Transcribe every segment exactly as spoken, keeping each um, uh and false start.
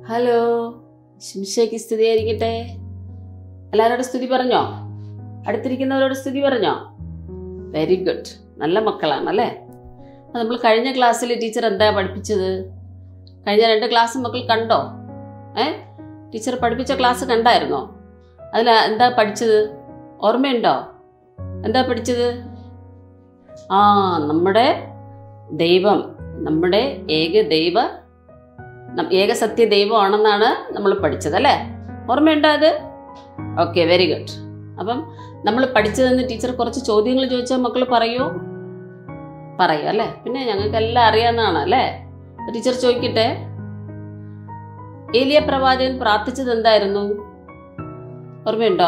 Hello, ശിംഷയ്ക്ക് സ്തുതിയായിരിക്കട്ടെ. എല്ലാവരോടും സ്തുതി പറഞ്ഞോ? അടുത്തിരിക്കുന്നവരോട് സ്തുതി പറഞ്ഞോ? വെരി ഗുഡ്, നല്ല മക്കളാണ് അല്ലേ. അത് നമ്മൾ കഴിഞ്ഞ ക്ലാസ്സിൽ ടീച്ചർ എന്താ പഠിപ്പിച്ചത്? കഴിഞ്ഞ രണ്ട് ക്ലാസ് മക്കൾ കണ്ടോ? ഏ ടീച്ചർ പഠിപ്പിച്ച ക്ലാസ് കണ്ടായിരുന്നോ? അതിൽ എന്താ പഠിച്ചത്? ഓർമ്മയുണ്ടോ? എന്താ പഠിച്ചത്? ആ നമ്മുടെ ദൈവം, നമ്മുടെ ഏക ദൈവ ഏക സത്യ ദൈവമാണെന്നാണ് നമ്മൾ പഠിച്ചത് അല്ലേ? ഓർമ്മയുണ്ടോ അത്? Okay, very good. അപ്പം നമ്മൾ പഠിച്ചതെന്ന് ടീച്ചർ കുറച്ച് ചോദ്യങ്ങൾ ചോദിച്ചാൽ മക്കൾ പറയൂ പറയൂ അല്ലേ? പിന്നെ ഞങ്ങൾക്കെല്ലാം അറിയാവുന്നതാണ് അല്ലേ? ടീച്ചർ ചോദിക്കട്ടെ, ഏലിയ പ്രവാചകൻ പ്രാർത്ഥിച്ചത് എന്തായിരുന്നു? ഓർമ്മയുണ്ടോ?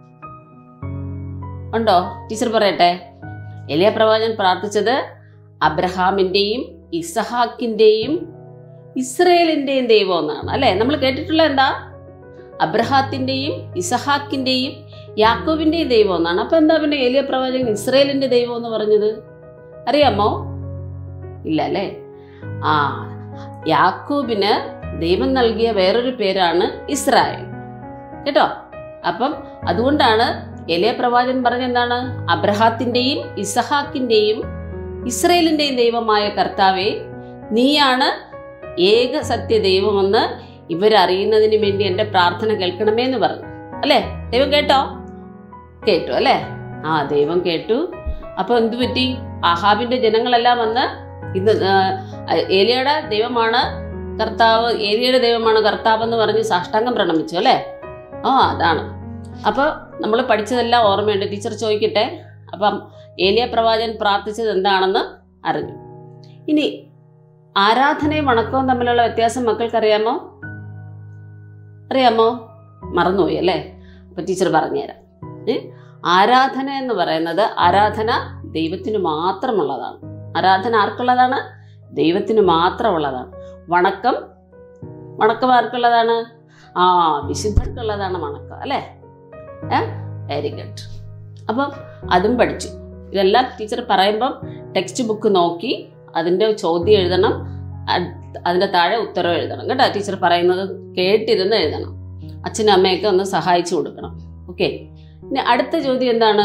ഉണ്ടോ? ടീച്ചർ പറയട്ടെ. ഏലിയ പ്രവാചകൻ പ്രാർത്ഥിച്ചത് അബ്രഹാമിൻ്റെയും ഇസഹാക്കിൻ്റെയും ഇസ്രയേലിൻ്റെയും ദൈവം എന്നാണ് അല്ലേ? നമ്മൾ കേട്ടിട്ടുള്ള എന്താ? അബ്രഹാത്തിൻ്റെയും ഇസഹാക്കിൻ്റെയും യാക്കോബിൻ്റെയും ദൈവം എന്നാണ്. അപ്പം എന്താ പിന്നെ ഏലിയ പ്രവാചകൻ ഇസ്രയേലിൻ്റെ ദൈവം എന്ന് പറഞ്ഞത്? അറിയാമോ? ഇല്ല അല്ലേ? ആ യാക്കോബിന് ദൈവം നൽകിയ വേറൊരു പേരാണ് ഇസ്രായേൽ കേട്ടോ. അപ്പം അതുകൊണ്ടാണ് ഏലിയ പ്രവാചകൻ പറഞ്ഞ എന്താണ്? അബ്രഹാത്തിൻ്റെയും ഇസഹാക്കിൻ്റെയും ഇസ്രയേലിൻ്റെയും ദൈവമായ കർത്താവേ, നീയാണ് ഏക സത്യ ദൈവമെന്ന് ഇവരറിയുന്നതിന് വേണ്ടി എൻ്റെ പ്രാർത്ഥന കേൾക്കണമേ എന്ന് പറഞ്ഞു അല്ലേ? ദൈവം കേട്ടോ? കേട്ടു അല്ലേ? ആ ദൈവം കേട്ടു. അപ്പൊ എന്തു പറ്റി? ആഹാബിന്റെ ജനങ്ങളെല്ലാം വന്ന് ഇത് ഏലിയയുടെ ദൈവമാണ് കർത്താവ്, ഏലിയയുടെ ദൈവമാണ് കർത്താവ് എന്ന് പറഞ്ഞ് സാഷ്ടാംഗം പ്രണമിച്ചു അല്ലേ? ആ അതാണ്. അപ്പൊ നമ്മൾ പഠിച്ചതെല്ലാം ഓർമ്മയുണ്ട്. ടീച്ചർ ചോദിക്കട്ടെ. അപ്പം ഏലിയ പ്രവാചകൻ പ്രാർത്ഥിച്ചത് എന്താണെന്ന് അറിഞ്ഞു. ഇനി ആരാധനയും വണക്കവും തമ്മിലുള്ള വ്യത്യാസം മക്കൾക്കറിയാമോ? അറിയാമോ? മറന്നുപോയി അല്ലേ? അപ്പൊ ടീച്ചർ പറഞ്ഞുതരാം. ആരാധന എന്ന് പറയുന്നത് ആരാധന ദൈവത്തിന് മാത്രമുള്ളതാണ്. ആരാധന ആർക്കുള്ളതാണ്? ദൈവത്തിന് മാത്രമുള്ളതാണ്. വണക്കം വണക്കം ആർക്കുള്ളതാണ്? ആ വിശുദ്ധർക്കുള്ളതാണ് വണക്കം അല്ലേ? ഏ വെരി ഗുഡ്. അപ്പം അതും പഠിച്ചു. ഇതെല്ലാം ടീച്ചർ പറയുമ്പം ടെക്സ്റ്റ് ബുക്ക് നോക്കി അതിൻ്റെ ചോദ്യം എഴുതണം, അതിൻ്റെ താഴെ ഉത്തരവ് എഴുതണം കേട്ടോ. ടീച്ചർ പറയുന്നത് കേട്ടിരുന്ന് എഴുതണം. അച്ഛനും അമ്മയൊക്കെ ഒന്ന് സഹായിച്ചു കൊടുക്കണം. ഓക്കെ. ഇനി അടുത്ത ചോദ്യം എന്താണ്?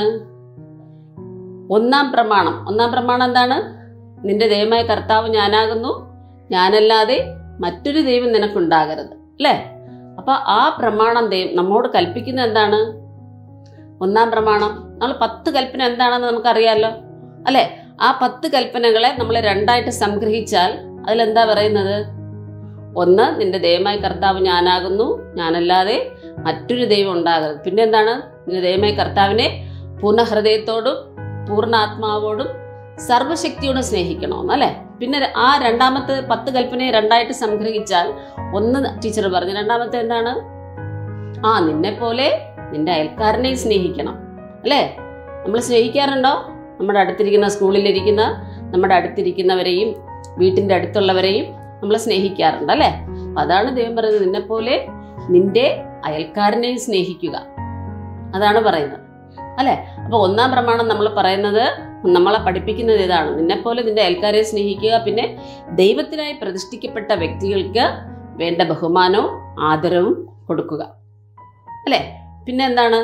ഒന്നാം പ്രമാണം. ഒന്നാം പ്രമാണം എന്താണ്? നിന്റെ ദൈവമായ കർത്താവ് ഞാനാകുന്നു, ഞാനല്ലാതെ മറ്റൊരു ദൈവം നിനക്കുണ്ടാകരുത് അല്ലേ? അപ്പൊ ആ പ്രമാണം ദൈവം നമ്മോട് കൽപ്പിക്കുന്നത് എന്താണ്? ഒന്നാം പ്രമാണം. നമ്മൾ പത്ത് കൽപ്പന എന്താണെന്ന് നമുക്കറിയാമല്ലോ അല്ലേ? ആ പത്ത് കൽപ്പനകളെ നമ്മൾ രണ്ടായിട്ട് സംഗ്രഹിച്ചാൽ അതിലെന്താ പറയുന്നത്? ഒന്ന്, നിന്റെ ദൈവമായ കർത്താവ് ഞാനാകുന്നു, ഞാനല്ലാതെ മറ്റൊരു ദൈവം ഉണ്ടാകരുത്. പിന്നെ എന്താണ്? നിന്റെ ദൈവമായ കർത്താവിനെ പൂർണ്ണ ഹൃദയത്തോടും പൂർണ്ണ ആത്മാവോടും സർവശക്തിയോടും സ്നേഹിക്കണമെന്ന് അല്ലേ? പിന്നെ ആ രണ്ടാമത്തെ പത്ത് കൽപ്പനയെ രണ്ടായിട്ട് സംഗ്രഹിച്ചാൽ ഒന്ന് ടീച്ചർ പറഞ്ഞു. രണ്ടാമത്തെ എന്താണ്? ആ നിന്നെ പോലെ നിന്റെ അയൽക്കാരനെയും സ്നേഹിക്കണം അല്ലേ? നമ്മൾ സ്നേഹിക്കാറുണ്ടോ? നമ്മുടെ അടുത്തിരിക്കുന്ന സ്കൂളിലിരിക്കുന്ന നമ്മുടെ അടുത്തിരിക്കുന്നവരെയും വീട്ടിൻ്റെ അടുത്തുള്ളവരെയും നമ്മൾ സ്നേഹിക്കാറുണ്ട് അല്ലേ? അതാണ് ദൈവം പറയുന്നത്, നിന്നെ പോലെ നിന്റെ അയൽക്കാരനെയും സ്നേഹിക്കുക. അതാണ് പറയുന്നത് അല്ലേ? അപ്പൊ ഒന്നാം പ്രമാണം നമ്മൾ പറയുന്നത്, നമ്മളെ പഠിപ്പിക്കുന്നത് ഇതാണ്, നിന്നെപ്പോലെ നിന്റെ അയൽക്കാരെ സ്നേഹിക്കുക. പിന്നെ ദൈവത്തിനായി പ്രതിഷ്ഠിക്കപ്പെട്ട വ്യക്തികൾക്ക് വേണ്ട ബഹുമാനവും ആദരവും കൊടുക്കുക അല്ലേ? പിന്നെ എന്താണ്?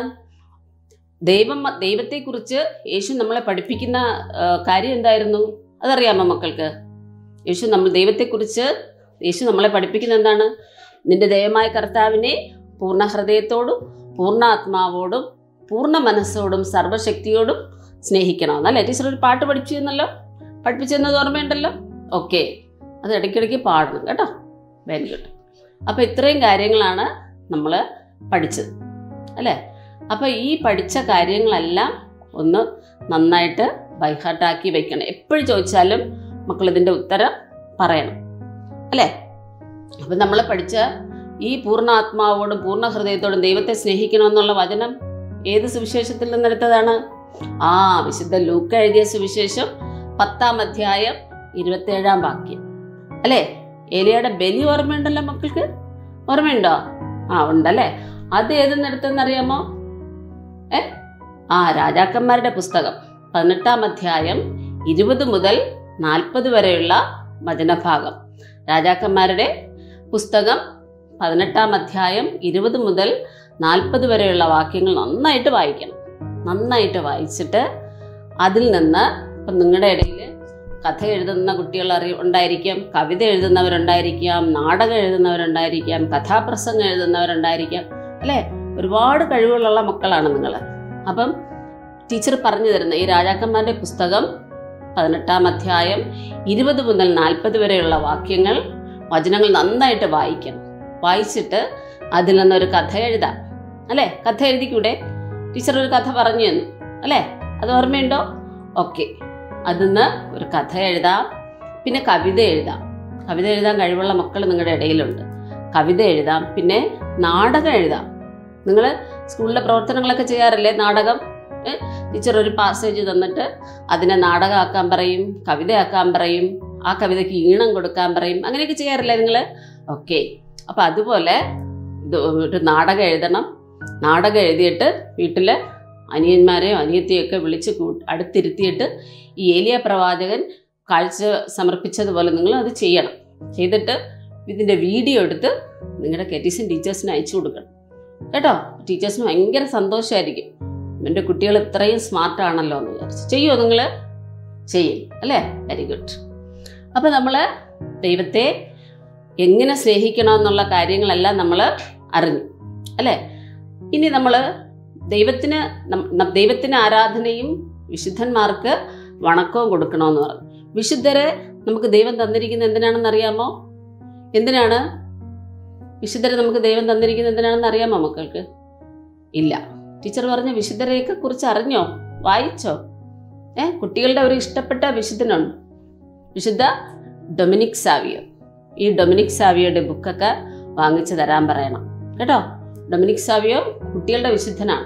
ദൈവം ദൈവത്തെക്കുറിച്ച് യേശു നമ്മളെ പഠിപ്പിക്കുന്ന കാര്യം എന്തായിരുന്നു? അതറിയാമോ മക്കൾക്ക്? യേശു നമ്മൾ ദൈവത്തെക്കുറിച്ച് യേശു നമ്മളെ പഠിപ്പിക്കുന്ന എന്താണ്? നിന്റെ ദൈവമായ കർത്താവിനെ പൂർണ്ണ ഹൃദയത്തോടും പൂർണ്ണ ആത്മാവോടും പൂർണ്ണ മനസ്സോടും സർവശക്തിയോടും സ്നേഹിക്കണമെന്നല്ലേ? ടീച്ചർ ഒരു പാട്ട് പഠിപ്പിച്ചു എന്നല്ലോ, പഠിപ്പിച്ചെന്നത് ഓർമ്മയുണ്ടല്ലോ? ഓക്കെ, അത് ഇടയ്ക്കിടയ്ക്ക് പാടണം കേട്ടോ. Very good. അപ്പോൾ ഇത്രയും കാര്യങ്ങളാണ് നമ്മൾ പഠിച്ചത് അല്ലേ? അപ്പോൾ ഈ പഠിച്ച കാര്യങ്ങളെല്ലാം ഒന്ന് നന്നായിട്ട് ബൈഹാർട്ടാക്കി വെക്കണം. എപ്പോഴും ചോദിച്ചാലും മക്കൾ ഇതിൻ്റെ ഉത്തരം പറയണം അല്ലേ? അപ്പം നമ്മൾ പഠിച്ച ഈ പൂർണ്ണ ആത്മാവോടും പൂർണ്ണ ഹൃദയത്തോടും ദൈവത്തെ സ്നേഹിക്കണമെന്നുള്ള വചനം ഏത് സുവിശേഷത്തിൽ നിന്നെടുത്തതാണ്? ആ വിശുദ്ധ ലൂക്ക എഴുതിയ സുവിശേഷം പത്താം അധ്യായം ഇരുപത്തേഴാം വാക്യം അല്ലേ? ഏലിയയുടെ ബലി ഓർമ്മയുണ്ടല്ലോ മക്കൾക്ക്? ഓർമ്മയുണ്ടോ? ആ ഉണ്ടല്ലേ. അത് ഏതെന്നെടുത്തെന്നറിയാമോ? ഏ ആ രാജാക്കന്മാരുടെ പുസ്തകം പതിനെട്ടാം അധ്യായം ഇരുപത് മുതൽ നാൽപ്പത് വരെയുള്ള വചനഭാഗം. രാജാക്കന്മാരുടെ പുസ്തകം പതിനെട്ടാം അധ്യായം ഇരുപത് മുതൽ നാൽപ്പത് വരെയുള്ള വാക്യങ്ങൾ നന്നായിട്ട് വായിക്കണം. നന്നായിട്ട് വായിച്ചിട്ട് അതിൽ നിന്ന് ഇപ്പം നിങ്ങളുടെ ഇടയിൽ കഥ എഴുതുന്ന കുട്ടികൾ അറിയ ഉണ്ടായിരിക്കാം, കവിത എഴുതുന്നവരുണ്ടായിരിക്കാം, നാടകം എഴുതുന്നവരുണ്ടായിരിക്കാം, കഥാപ്രസംഗം എഴുതുന്നവരുണ്ടായിരിക്കാം, അല്ലേ? ഒരുപാട് കഴിവുകളുള്ള മക്കളാണ് നിങ്ങൾ. അപ്പം ടീച്ചർ പറഞ്ഞു തരുന്ന ഈ രാജാക്കന്മാരുടെ പുസ്തകം പതിനെട്ടാം അധ്യായം ഇരുപത് മുതൽ നാൽപ്പത് വരെയുള്ള വാക്യങ്ങൾ, വചനങ്ങൾ നന്നായിട്ട് വായിക്കണം. വായിച്ചിട്ട് അതിൽ നിന്നൊരു കഥ എഴുതാം, അല്ലേ? കഥ എഴുതിക്കൂടെ? ടീച്ചർ ഒരു കഥ പറഞ്ഞു തന്നു, അല്ലേ? അത് ഓർമ്മയുണ്ടോ? ഓക്കെ, അതിന്ന് ഒരു കഥ എഴുതാം. പിന്നെ കവിത എഴുതാം. കവിത എഴുതാൻ കഴിവുള്ള മക്കൾ നിങ്ങളുടെ ഇടയിലുണ്ട്. കവിത എഴുതാം. പിന്നെ നാടകം എഴുതാം. നിങ്ങൾ സ്കൂളിലെ പ്രവർത്തനങ്ങളൊക്കെ ചെയ്യാറില്ലേ? നാടകം ടീച്ചർ ഒരു പാസേജ് തന്നിട്ട് അതിനെ നാടകമാക്കാൻ പറയും, കവിതയാക്കാൻ പറയും, ആ കവിതയ്ക്ക് ഈണം കൊടുക്കാൻ പറയും. അങ്ങനെയൊക്കെ ചെയ്യാറില്ലേ നിങ്ങൾ? ഓക്കെ, അപ്പം അതുപോലെ ഇത് ഒരു നാടകം എഴുതണം. നാടകം എഴുതിയിട്ട് വീട്ടിൽ അനിയന്മാരെയോ അനിയത്തിയൊക്കെ വിളിച്ച് കൂ അടുത്തിരുത്തിയിട്ട് ഈ ഏലിയ പ്രവാചകൻ കാഴ്ച സമർപ്പിച്ചതുപോലെ നിങ്ങൾ അത് ചെയ്യണം. ചെയ്തിട്ട് ഇതിൻ്റെ വീഡിയോ എടുത്ത് നിങ്ങളുടെ കെറ്റീസൻ ടീച്ചേഴ്സിന് അയച്ചു കൊടുക്കണം കേട്ടോ. ടീച്ചേഴ്സിന് ഭയങ്കര സന്തോഷമായിരിക്കും. എൻ്റെ കുട്ടികൾ ഇത്രയും സ്മാർട്ടാണല്ലോ എന്ന് വിചാരിച്ചു. ചെയ്യുമോ നിങ്ങൾ? ചെയ്യും അല്ലേ? Very good. അപ്പം നമ്മൾ ദൈവത്തെ എങ്ങനെ സ്നേഹിക്കണമെന്നുള്ള കാര്യങ്ങളെല്ലാം നമ്മൾ അറിഞ്ഞു, അല്ലേ? ഇനി നമ്മൾ ദൈവത്തിന് ദൈവത്തിന് ആരാധനയും വിശുദ്ധന്മാർക്ക് വണക്കവും കൊടുക്കണമെന്ന് പറഞ്ഞു. വിശുദ്ധരെ നമുക്ക് ദൈവം തന്നിരിക്കുന്നത് എന്തിനാണെന്ന് അറിയാമോ? എന്തിനാണ് വിശുദ്ധരെ നമുക്ക് ദൈവം തന്നിരിക്കുന്നത് എന്തിനാണെന്ന് അറിയാമോ മക്കൾക്ക്? ഇല്ല. ടീച്ചർ പറഞ്ഞ വിശുദ്ധരെയൊക്കെ കുറിച്ച് അറിഞ്ഞോ? വായിച്ചോ? ഏ കുട്ടികളുടെ ഒരു ഇഷ്ടപ്പെട്ട വിശുദ്ധനുണ്ട്, വിശുദ്ധ ഡൊമിനിക് സാവിയോ. ഈ ഡൊമിനിക് സാവിയോയുടെ ബുക്കൊക്കെ വാങ്ങിച്ചു തരാൻ പറയണം കേട്ടോ. ഡൊമിനിക് സാവിയോ കുട്ടികളുടെ വിശുദ്ധനാണ്.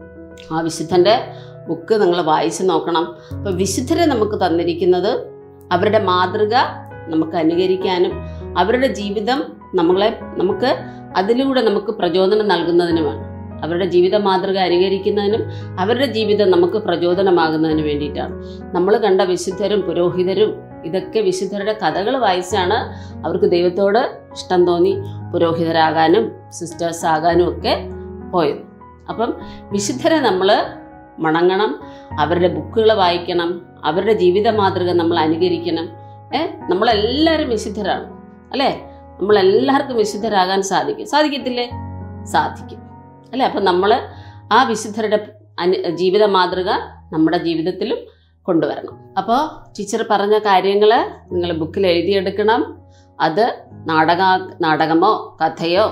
ആ വിശുദ്ധൻ്റെ ബുക്ക് നിങ്ങൾ വായിച്ചു നോക്കണം. അപ്പോൾ വിശുദ്ധരെ നമുക്ക് തന്നിരിക്കുന്നത് അവരുടെ മാതൃക നമുക്ക് അനുകരിക്കാനും അവരുടെ ജീവിതം നമ്മളെ നമുക്ക് അതിലൂടെ നമുക്ക് പ്രചോദനം നൽകുന്നതിനുമാണ്. അവരുടെ ജീവിത മാതൃക അനുകരിക്കുന്നതിനും അവരുടെ ജീവിതം നമുക്ക് പ്രചോദനമാകുന്നതിന് വേണ്ടിയിട്ടാണ്. നമ്മൾ കണ്ട വിശുദ്ധരും പുരോഹിതരും ഇതൊക്കെ വിശുദ്ധരുടെ കഥകൾ വായിച്ചാണ് അവർക്ക് ദൈവത്തോട് ഇഷ്ടം തോന്നി പുരോഹിതരാകാനും സിസ്റ്റേഴ്സ് ആകാനും ഒക്കെ പോയത്. അപ്പം വിശുദ്ധരെ നമ്മൾ മണങ്ങണം, അവരുടെ ബുക്കുകൾ വായിക്കണം, അവരുടെ ജീവിത മാതൃക നമ്മൾ അനുകരിക്കണം. ഏ നമ്മളെല്ലാവരും വിശുദ്ധരാണ് അല്ലേ? നമ്മളെല്ലാവർക്കും വിശുദ്ധരാകാൻ സാധിക്കും. സാധിക്കത്തില്ലേ? സാധിക്കും അല്ലേ? അപ്പം നമ്മൾ ആ വിശുദ്ധരുടെ അനു ജീവിത മാതൃക നമ്മുടെ ജീവിതത്തിലും കൊണ്ടുവരണം. അപ്പോൾ ടീച്ചർ പറഞ്ഞ കാര്യങ്ങൾ നിങ്ങൾ ബുക്കിൽ എഴുതിയെടുക്കണം. അത് നാടക നാടകമോ കഥയോ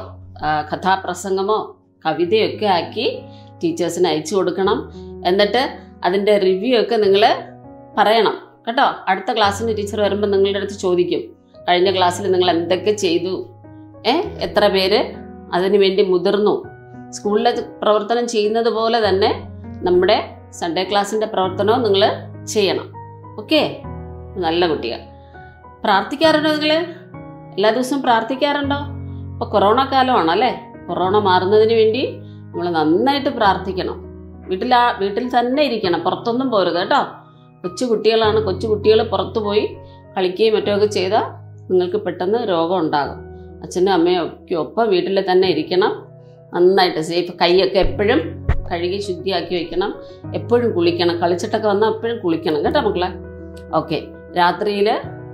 കഥാപ്രസംഗമോ കവിതയൊക്കെ ആക്കി ടീച്ചേഴ്സിന് അയച്ചു കൊടുക്കണം. എന്നിട്ട് അതിൻ്റെ റിവ്യൂ ഒക്കെ നിങ്ങൾ പറയണം കേട്ടോ. അടുത്ത ക്ലാസ്സിന് ടീച്ചർ വരുമ്പോൾ നിങ്ങളുടെ അടുത്ത് ചോദിക്കും, കഴിഞ്ഞ ക്ലാസ്സിൽ നിങ്ങൾ എന്തൊക്കെ ചെയ്തു, ഏ എത്ര പേര് അതിനു വേണ്ടി മുതിർന്നു. സ്കൂളിലെ പ്രവർത്തനം ചെയ്യുന്നത് പോലെ തന്നെ നമ്മുടെ സൺഡേ ക്ലാസ്സിൻ്റെ പ്രവർത്തനവും നിങ്ങൾ ചെയ്യണം. ഓക്കെ, നല്ല കുട്ടികൾ. പ്രാർത്ഥിക്കാറുണ്ടോ നിങ്ങൾ? എല്ലാ ദിവസവും പ്രാർത്ഥിക്കാറുണ്ടോ? ഇപ്പോൾ കൊറോണ കാലമാണ് അല്ലേ? കൊറോണ മാറുന്നതിന് വേണ്ടി നമ്മൾ നന്നായിട്ട് പ്രാർത്ഥിക്കണം. വീട്ടിൽ ആ വീട്ടിൽ തന്നെ ഇരിക്കണം, പുറത്തൊന്നും പോരുത് കേട്ടോ. കൊച്ചു കുട്ടികളാണ്. കൊച്ചു കുട്ടികൾ പുറത്തു പോയി കളിക്കുകയും മറ്റുമൊക്കെ ചെയ്താൽ നിങ്ങൾക്ക് പെട്ടെന്ന് രോഗം ഉണ്ടാകും. അച്ഛനും അമ്മയും ഒക്കെ ഒപ്പം വീട്ടിൽ തന്നെ ഇരിക്കണം. നന്നായിട്ട് സേഫ്. കൈയൊക്കെ എപ്പോഴും കഴുകി ശുദ്ധിയാക്കി വെക്കണം. എപ്പോഴും കുളിക്കണം. കളിച്ചിട്ടൊക്കെ വന്നാൽ എപ്പോഴും കുളിക്കണം കേട്ടോ മക്കളെ. ഓക്കെ, രാത്രിയിൽ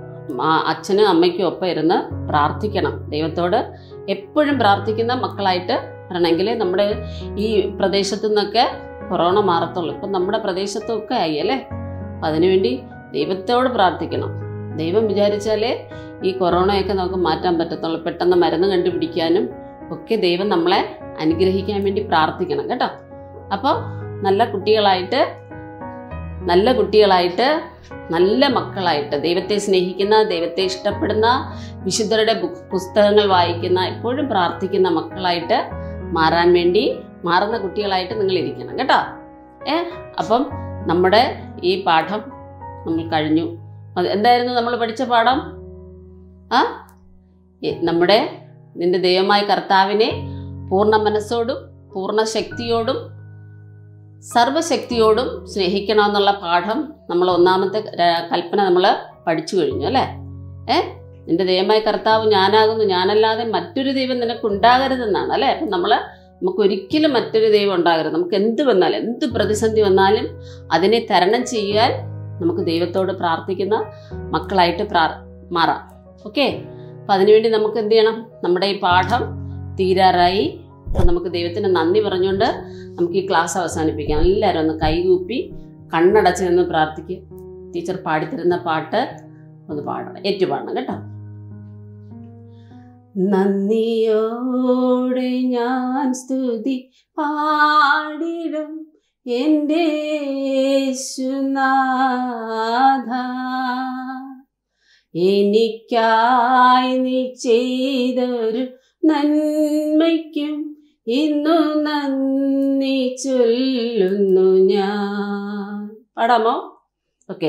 അച്ഛനും അമ്മയ്ക്കും ഒപ്പം ഇരുന്ന് പ്രാർത്ഥിക്കണം. ദൈവത്തോട് എപ്പോഴും പ്രാർത്ഥിക്കുന്ന മക്കളായിട്ട് വരണമെങ്കിൽ നമ്മുടെ ഈ പ്രദേശത്തു നിന്നൊക്കെ കൊറോണ മാറത്തുള്ളൂ. ഇപ്പം നമ്മുടെ പ്രദേശത്തൊക്കെ ആയി അല്ലേ? അപ്പം അതിനുവേണ്ടി ദൈവത്തോട് പ്രാർത്ഥിക്കണം. ദൈവം വിചാരിച്ചാലേ ഈ കൊറോണയൊക്കെ നമുക്ക് മാറ്റാൻ പറ്റത്തുള്ളൂ. പെട്ടെന്ന് മരുന്ന് കണ്ടുപിടിക്കാനും ഒക്കെ ദൈവം നമ്മളെ അനുഗ്രഹിക്കാൻ വേണ്ടി പ്രാർത്ഥിക്കണം കേട്ടോ. അപ്പോൾ നല്ല കുട്ടികളായിട്ട് നല്ല കുട്ടികളായിട്ട് നല്ല മക്കളായിട്ട് ദൈവത്തെ സ്നേഹിക്കുന്ന, ദൈവത്തെ ഇഷ്ടപ്പെടുന്ന, വിശുദ്ധരുടെ ബുക്ക് പുസ്തകങ്ങൾ വായിക്കുന്ന, എപ്പോഴും പ്രാർത്ഥിക്കുന്ന മക്കളായിട്ട് മാറാൻ വേണ്ടി മാറുന്ന കുട്ടികളായിട്ട് നിങ്ങൾ ഇരിക്കണം കേട്ടോ. ഏ അപ്പം നമ്മുടെ ഈ പാഠം നമ്മൾ കഴിഞ്ഞു. എന്തായിരുന്നു നമ്മൾ പഠിച്ച പാഠം? ആ നമ്മുടെ നിന്റെ ദൈവമായ കർത്താവിനെ പൂർണ്ണ മനസ്സോടും പൂർണ്ണ ശക്തിയോടും സർവശക്തിയോടും സ്നേഹിക്കണമെന്നുള്ള പാഠം നമ്മൾ ഒന്നാമത്തെ കൽപ്പന നമ്മൾ പഠിച്ചു കഴിഞ്ഞു അല്ലേ? ഏ നിന്റെ ദൈവമായ കർത്താവ് ഞാനാകുന്നു, ഞാനല്ലാതെ മറ്റൊരു ദൈവം നിനക്കുണ്ടാകരുതെന്നാണ് അല്ലേ. അപ്പം നമ്മൾ നമുക്ക് ഒരിക്കലും മറ്റൊരു ദൈവം ഉണ്ടാകരുത്. നമുക്ക് എന്ത് വന്നാലും, എന്ത് പ്രതിസന്ധി വന്നാലും അതിനെ തരണം ചെയ്യാൻ നമുക്ക് ദൈവത്തോട് പ്രാർത്ഥിക്കുന്ന മക്കളായിട്ട് പ്രാ മാറാം. ഓക്കെ, അപ്പം അതിനുവേണ്ടി നമുക്ക് എന്ത് ചെയ്യണം? നമ്മുടെ ഈ പാഠം തീരാറായി. അപ്പം നമുക്ക് ദൈവത്തിന് നന്ദി പറഞ്ഞുകൊണ്ട് നമുക്ക് ഈ ക്ലാസ് അവസാനിപ്പിക്കാം. എല്ലാവരും ഒന്ന് കൈകൂപ്പി കണ്ണടച്ച് നിന്ന് പ്രാർത്ഥിക്കുക. ടീച്ചർ പാടിത്തരുന്ന പാട്ട് ഒന്ന് പാടണം, ഏറ്റുപാടണം കേട്ടോ. നന്ദിയോടെ ഞാൻ സ്തുതി പാടിടും എൻ്റെ യേശുനാഥ, എനിക്കായി നീ ചെയ്തൊരു നന്മയ്ക്കും ഇന്നു നന്ദി ചൊല്ലുന്നു ഞാൻ. പാടാമോ? ഓക്കെ.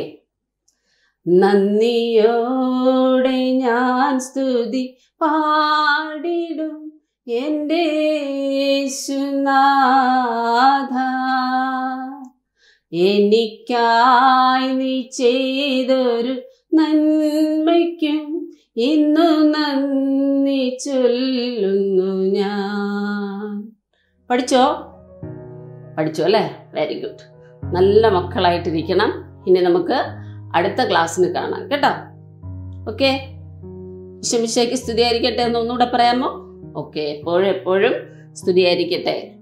നന്ദിയോടെ ഞാൻ സ്തുതി പാടിടും എൻ്റെ യേശുനാഥ, എനിക്കായി നീ ചെയ്തൊരു നന്മയ്ക്കും ഇന്നു നന്ദി ചൊല്ലുന്നു ഞാൻ. പഠിച്ചോ? പഠിച്ചോ അല്ലേ? Very good. നല്ല മക്കളായിട്ടിരിക്കണം. ഇനി നമുക്ക് അടുത്ത ക്ലാസ്സിന് കാണാം കേട്ടോ. ഓക്കെ, ഈശോ മിശിഹായ്ക്ക് സ്തുതിയായിരിക്കട്ടെ എന്ന് ഒന്നുകൂടെ പറയാമോ? ഓക്കെ, എപ്പോഴും എപ്പോഴും സ്തുതിയായിരിക്കട്ടെ.